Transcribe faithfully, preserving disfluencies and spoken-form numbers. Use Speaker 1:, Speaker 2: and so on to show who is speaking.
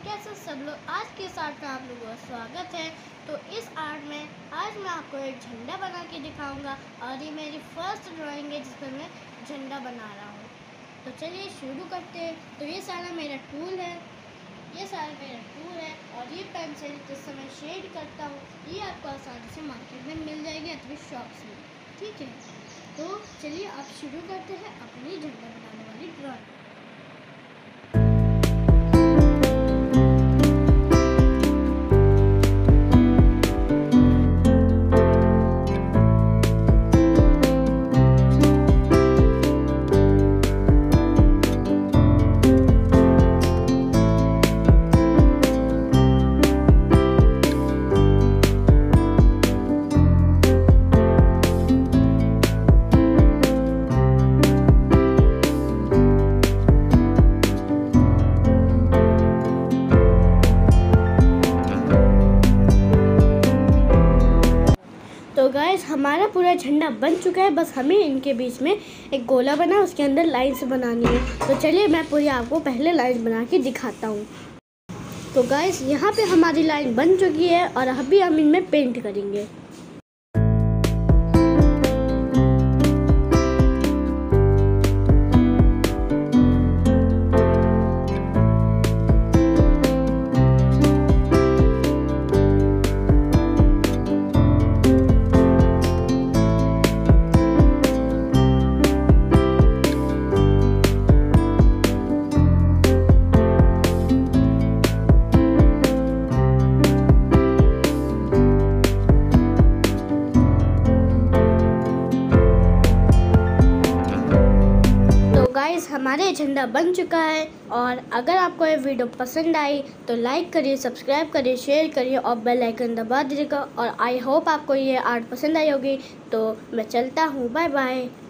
Speaker 1: कैसे सब लोग। आज के इस आर्ट में आप लोगों का स्वागत है। तो इस आर्ट में आज मैं आपको एक झंडा बना के दिखाऊंगा और ये मेरी फर्स्ट ड्राइंग है जिसमें मैं झंडा बना रहा हूँ। तो चलिए शुरू करते हैं। तो ये सारा मेरा टूल है, ये सारा मेरा टूल है और ये पेंसिल जिससे मैं शेड करता हूँ, ये आपको आसानी से मार्केट में मिल जाएगी अथवा शॉप्स में। ठीक है, तो चलिए आप शुरू करते हैं अपनी झंडा बनाने वाली ड्राइंग। तो गाइस हमारा पूरा झंडा बन चुका है, बस हमें इनके बीच में एक गोला बना उसके अंदर लाइंस बनानी है। तो चलिए मैं पूरी आपको पहले लाइन बना के दिखाता हूँ। तो गाइस यहाँ पे हमारी लाइन बन चुकी है और अभी हम इनमें पेंट करेंगे। गाइस हमारे झंडा बन चुका है और अगर आपको ये वीडियो पसंद आई तो लाइक करिए, सब्सक्राइब करिए, शेयर करिए और बेल आइकन दबा दीजिएगा। और आई होप आपको ये आर्ट पसंद आई होगी। तो मैं चलता हूँ, बाय बाय।